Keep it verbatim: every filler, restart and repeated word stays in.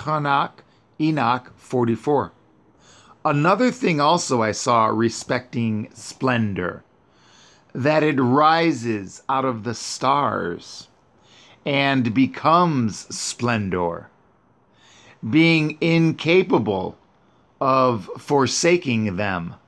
Tanakh, Enoch forty-four. Another thing also I saw respecting splendor, that it rises out of the stars and becomes splendor, being incapable of forsaking them.